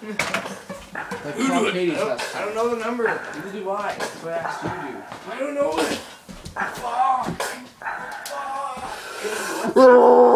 Like call Katie's house. I don't know the number. Neither do I. That's what I asked you to do. I don't know it. Fuck. Fuck.